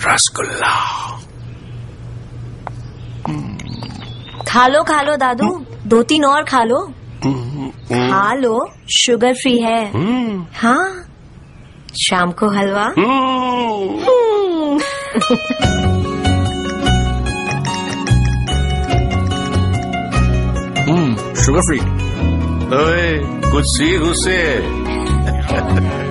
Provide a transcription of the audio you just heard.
रसगुल्ला। खा लो दादू, 2-3 और खा लो। खा लो, शुगर फ्री है। हाँ, शाम को हलवा। Sugar free. ओए, कुछ सीख उससे।